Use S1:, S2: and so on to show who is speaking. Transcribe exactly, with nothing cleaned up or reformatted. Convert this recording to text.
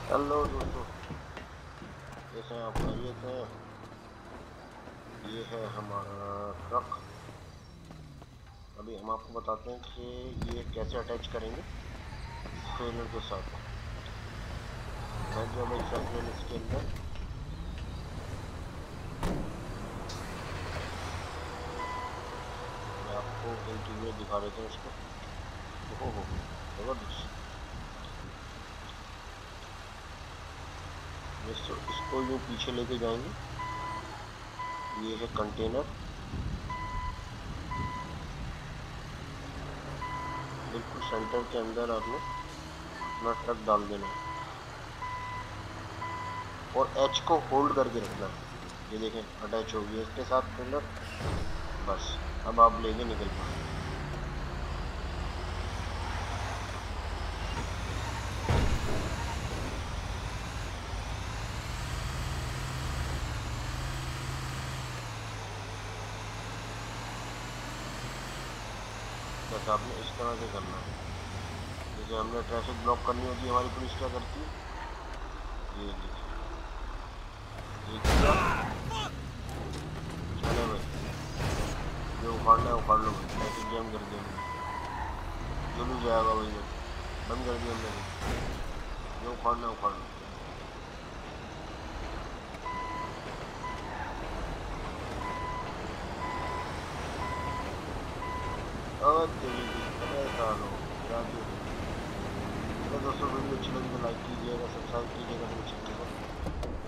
S1: Hello दोस्तों, कैसे हैं आप? खैरियत हैं? ये है हमारा ट्रक। अभी हम आपको बताते हैं कि ये कैसे अटैच करेंगे ट्रेलर के साथ। बैठ जाओ मेरे साथ ट्रेलर इसके अंदर। मैं आपको इंटीरियर दिखा देता हूँ इसको। हो हो जबरदस्त। इसको यूँ पीछे लेके जाएंगे। ये है कंटेनर, बिल्कुल सेंटर के अंदर आपने अपना ट्रक डाल देना है और एच को होल्ड करके रखना है। ये देखें अटैच हो गया इसके साथ ट्रेलर। बस अब आप लेके निकल पाएंगे। बस आपने इस तरह से करना है। जैसे हमने ट्रैफिक ब्लॉक करनी होती है, हमारी पुलिस क्या करती है, ये देखिए, ये किया। चले भाई, जो उखाड़ना है उखाड़ लो भाई। ट्रैफिक जाम कर दिया हमने, जुलूस जाएगा भाई, बंद कर दिया हमने। जो उखाड़ना है उखाड़ लो। और तेरी अरे सालो गिरा दिए। दोस्तों वीडियो अच्छी लगी तो लाइक कीजिएगा, सब्सक्राइब कीजिएगा मेरे चैनल को।